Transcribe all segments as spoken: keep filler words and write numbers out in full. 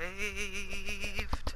saved.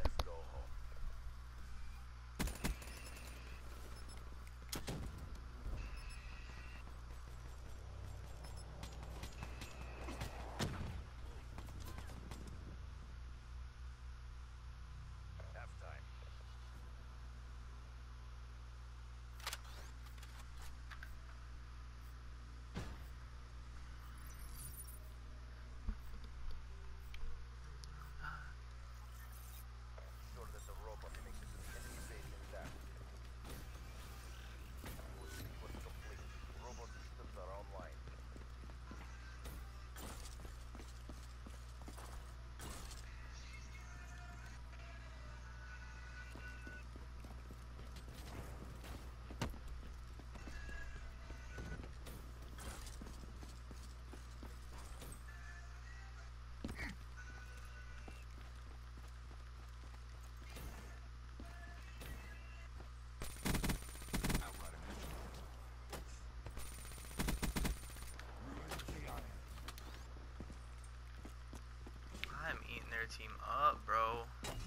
I'm eating their team up, bro.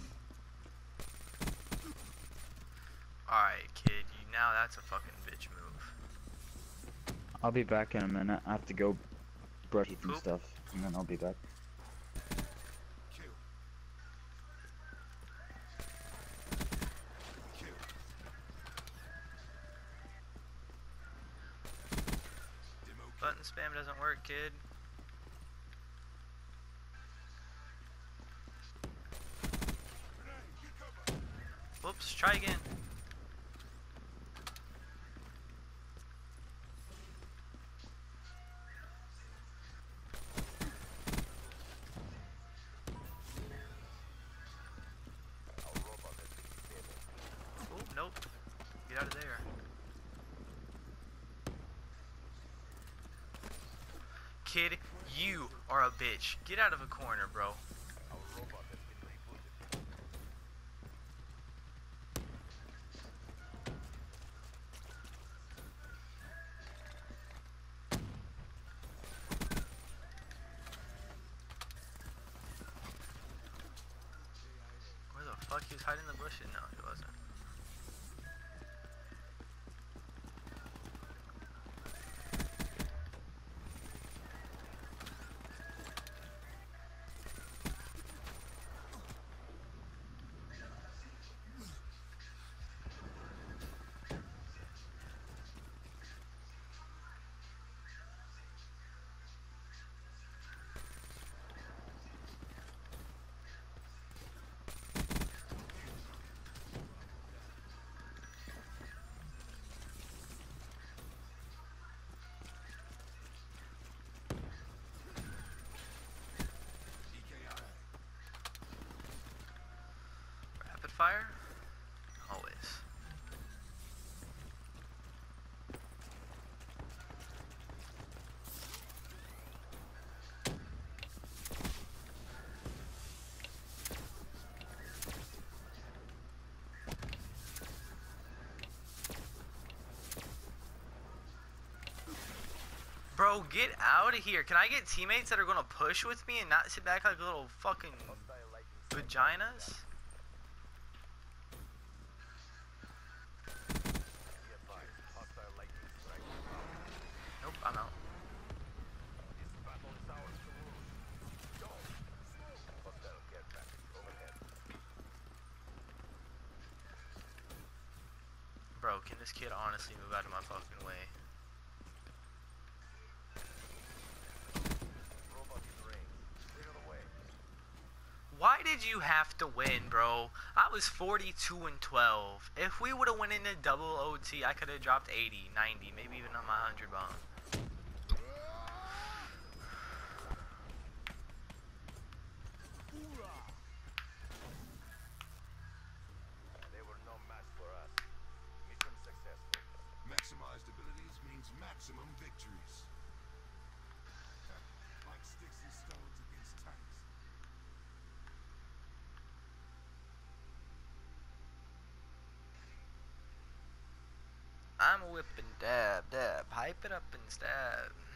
Alright, kid, you now that's a fucking bitch move. I'll be back in a minute. I have to go brush teeth and Poop. stuff, and then I'll be back. Button spam doesn't work, kid. Whoops, try again. Oh, nope. Get out of there. Kid, you are a bitch. Get out of a corner, bro. Where the fuck? He was hiding in the bushes? No, he wasn't. Rapid fire? Always. Bro, get out of here. Can I get teammates that are gonna push with me and not sit back like little fucking vaginas? Nope, I'm out. Bro, can this kid honestly move out of my fucking way? Why did you have to win, bro? I was forty-two and twelve. If we would have went into double O T, I could have dropped eighty, ninety, maybe even on my one hundred bomb. They were no match for us. Mission successful. Maximized abilities means maximum victories. Like sticks and stones against tanks. I'm a whip and dab, dab, hype it up and stab.